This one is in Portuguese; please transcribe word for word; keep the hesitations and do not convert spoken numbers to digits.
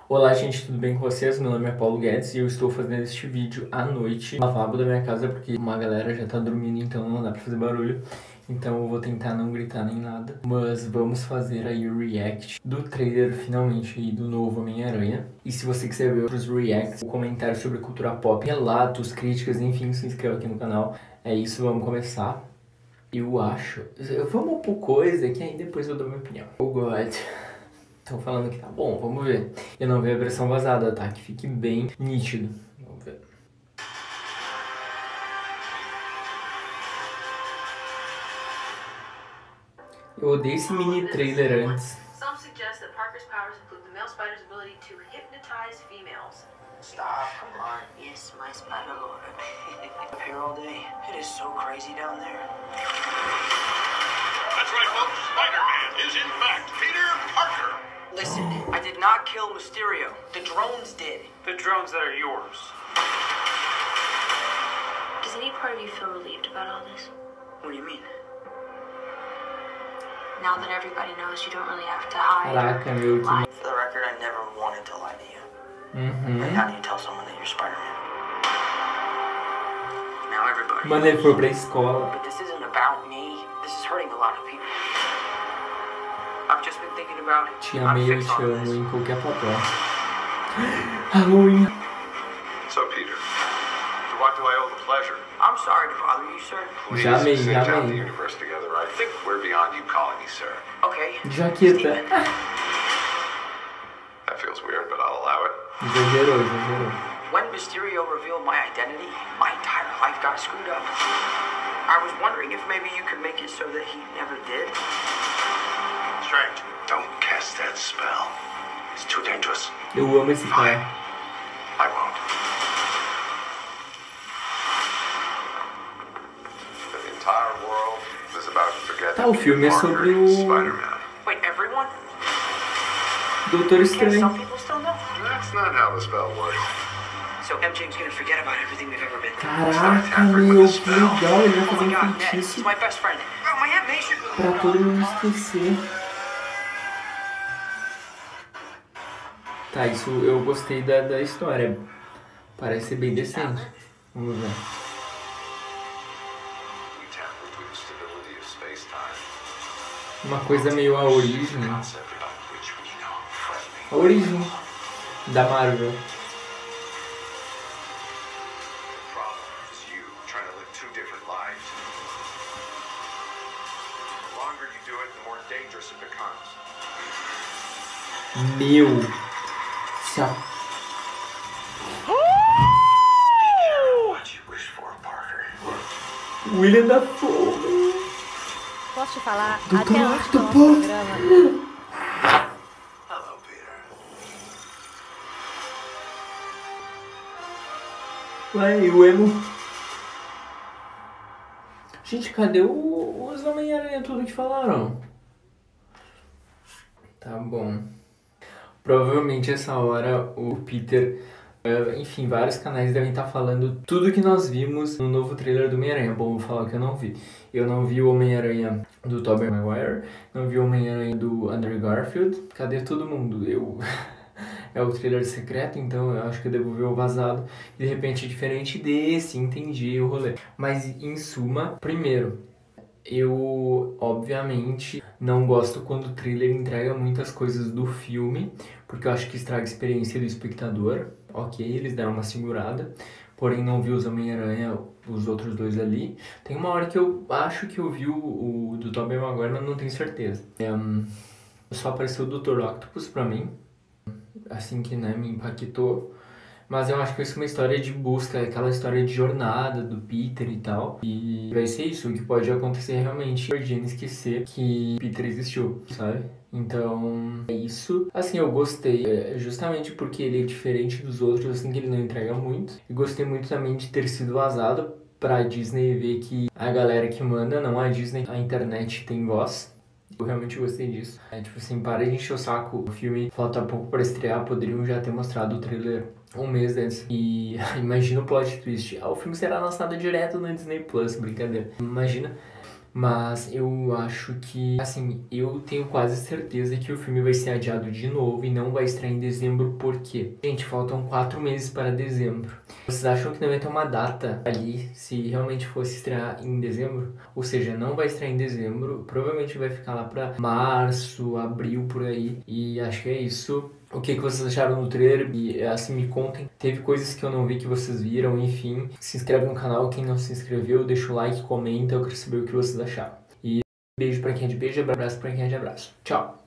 Olá gente, tudo bem com vocês? Meu nome é Paulo Guedes e eu estou fazendo este vídeo à noite no lavabo da minha casa porque uma galera já tá dormindo, então não dá pra fazer barulho. Então eu vou tentar não gritar nem nada. Mas vamos fazer aí o react do trailer finalmente aí do novo Homem-Aranha. E se você quiser ver outros reacts, comentários sobre cultura pop, relatos, críticas, enfim, se inscreva aqui no canal. É isso, vamos começar. Eu acho... Vamos por coisa que aí depois eu dou minha opinião. Oh God... Estão falando que tá bom, vamos ver. Eu não vi a versão vazada, tá? Que fique bem nítido. Vamos ver. Eu odeio esse mini trailer antes. Some suggest that Parker's powers include the male spider's ability to hypnotize females. Stop, come on. Yes, my spider lord. Up here all day. It is so crazy down there. That's right, folks. Spider-Man is in fact Peter Parker. Listen, I did not kill Mysterio. The drones did. The drones that are yours. Does any part of you feel relieved about all this? What do you mean? Now that everybody knows you don't really have to hide. Caraca, meu, que... For the record, I never wanted to lie to you. Uhum. Like, how do you tell someone that you're Spider-Man? Now everybody Mano, ele foi pra escola. But this isn't about me. This is hurting a lot of people. I've just been thinking about it. Te I'm amei, eu fixed te on amo this. em qualquer papel. Halloween. So, Peter, to what do I owe the pleasure? I'm sorry to bother you, sir. Please Já amei, sit já down amei. the universe together. I think we're beyond you calling me sir. Okay. Jaqueta. Steven. That feels weird, but I'll allow it. Exagerou, exagerou. When Mysterio revealed my identity, my entire life got screwed up. I was wondering if maybe you could make it so that he never did. Strange. Don't cast that spell. It's too dangerous. Eu amo esse cara. I won't. The entire world is about to forget Tá, o filme é sobre o Spider-Man. Wait, everyone? Doutor Can some Estranho. people still know? That's not how the spell works. So M J's gonna forget about everything we've ever been through. Caraca, meu, que legal, ele vai Oh fazer my um god, Ned, feitiço he's my best friend. Oh, my Aunt May should... pra todo mundo esquecer. Tá, isso eu gostei da, da história. Parece ser bem decente. Vamos ver. We tampered with the stability of space-time. Uma coisa meio a origem. Concept about which we know frightening. A origem da Marvel. The problem is you trying to live two different lives. The longer you do it, the more dangerous it becomes. Meu. Céu. What you wish for, Parker. William da Fome. Posso te falar? Do Até antes do nosso Galactopus. programa. Hello, Peter. Ué, e o emo? Gente, cadê o, os Homem-Aranha, tudo que falaram? Tá bom. Provavelmente essa hora o Peter, uh, enfim, vários canais devem estar falando tudo que nós vimos no novo trailer do Homem-Aranha. Bom, vou falar que eu não vi. Eu não vi o Homem-Aranha do Tobey Maguire, não vi o Homem-Aranha do Andrew Garfield. Cadê todo mundo? Eu... É o trailer secreto, então eu acho que eu devo ver o vazado. De repente é diferente desse, entendi o rolê. Mas em suma, primeiro, eu obviamente não gosto quando o trailer entrega muitas coisas do filme, porque eu acho que estraga a experiência do espectador. Ok, eles deram uma segurada, porém não vi os Homem-Aranha, os outros dois ali. Tem uma hora que eu acho que eu vi o, o do Tobey Maguire, mas não tenho certeza. Um, só apareceu o doutor Octopus pra mim. Assim que, né, me impactou. Mas eu acho que isso é uma história de busca, aquela história de jornada do Peter e tal. E vai ser isso, o que pode acontecer realmente é a Jane esquecer que Peter existiu, sabe? Então, é isso. Assim, eu gostei, justamente porque ele é diferente dos outros, assim, que ele não entrega muito. E gostei muito também de ter sido vazado pra Disney ver que a galera que manda, não a Disney, a internet tem voz. Eu realmente gostei disso. É tipo assim, para de encher o saco. O filme falta pouco para estrear, poderiam já ter mostrado o trailer um mês antes. E imagina o plot twist. Ah, o filme será lançado direto no Disney Plus, brincadeira. Imagina. Mas eu acho que, assim, eu tenho quase certeza que o filme vai ser adiado de novo e não vai estrear em dezembro, por quê? Gente, faltam quatro meses para dezembro. Vocês acham que não vai ter uma data ali, se realmente fosse estrear em dezembro? Ou seja, não vai estrear em dezembro, provavelmente vai ficar lá pra março, abril, por aí. E acho que é isso. O que, que vocês acharam do trailer? E assim, me contem. Teve coisas que eu não vi que vocês viram, enfim. Se inscreve no canal, quem não se inscreveu, deixa o like, comenta, eu quero saber o que vocês acharam. E beijo pra quem é de beijo, abraço pra quem é de abraço. Tchau!